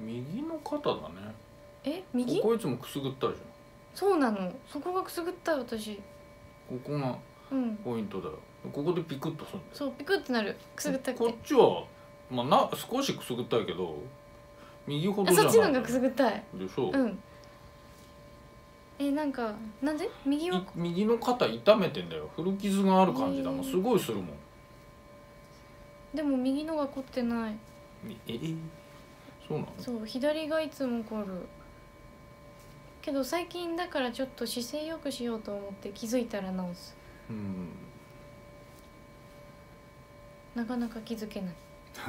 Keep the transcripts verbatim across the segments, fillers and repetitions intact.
右の肩だね。 え、右？ ここいつもくすぐったいじそうなの。そこがくすぐったい私。 ゃん。ここがポイントだよ。うん、ここでピクッとするんだよ。 そう、ピクッてなる。くすぐったくて。 こっちはまあな少しくすぐったいけど、右ほどじゃない。 そっちの方がくすぐったい。 でしょう。 うん。え、なんかなんで右は？ 右の肩痛めてんだよ。古傷がある感じだもん。すごいするもん。 でも右のが凝ってない。 ええ、そうなの？ そう、左がいつも凝るけど、最近だからちょっと姿勢よくしようと思って気づいたら直す。うん、なかなか気づけない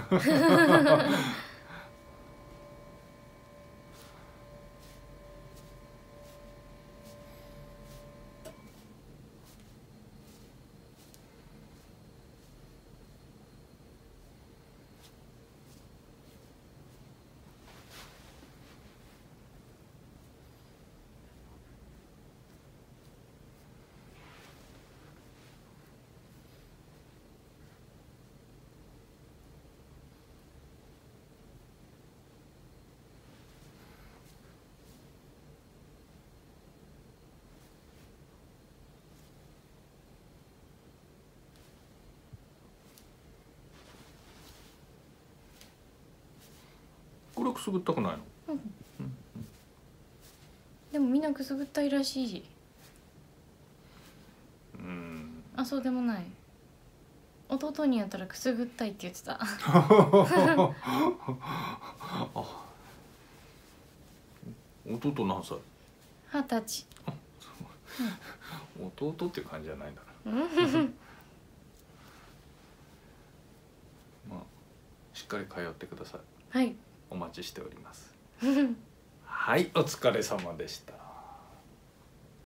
これくすぐったくないの？うん、 うん、でもみんなくすぐったいらしい。うん、あ、そうでもない。弟にやったらくすぐったいって言ってた弟何歳？ 二十歳。 うん、弟っていう感じじゃないんだなまあしっかり通ってください。 はい、 お待ちしておりますはい、お疲れ様でした。